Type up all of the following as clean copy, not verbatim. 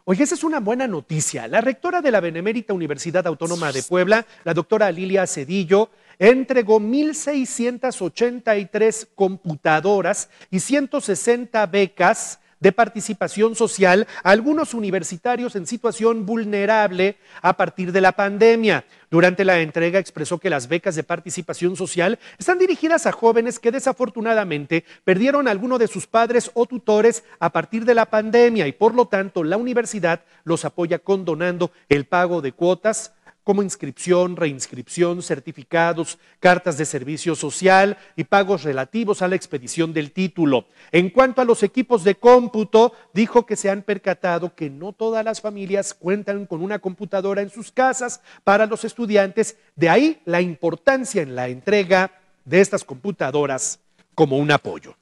Oye, esa es una buena noticia. La rectora de la Benemérita Universidad Autónoma de Puebla, la doctora Lilia Cedillo, entregó 1,683 computadoras y 160 becas de participación social a algunos universitarios en situación vulnerable a partir de la pandemia. Durante la entrega expresó que las becas de participación social están dirigidas a jóvenes que desafortunadamente perdieron a alguno de sus padres o tutores a partir de la pandemia y por lo tanto la universidad los apoya condonando el pago de cuotas como inscripción, reinscripción, certificados, cartas de servicio social y pagos relativos a la expedición del título. En cuanto a los equipos de cómputo, dijo que se han percatado que no todas las familias cuentan con una computadora en sus casas para los estudiantes, de ahí la importancia en la entrega de estas computadoras como un apoyo.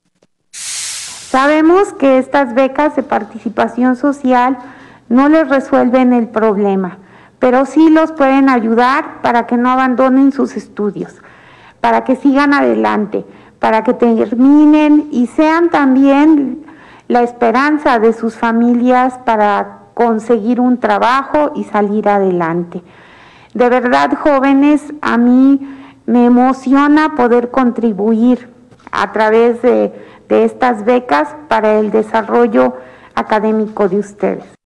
Sabemos que estas becas de participación social no les resuelven el problema, pero sí los pueden ayudar para que no abandonen sus estudios, para que sigan adelante, para que terminen y sean también la esperanza de sus familias para conseguir un trabajo y salir adelante. De verdad, jóvenes, a mí me emociona poder contribuir a través de estas becas para el desarrollo académico de ustedes.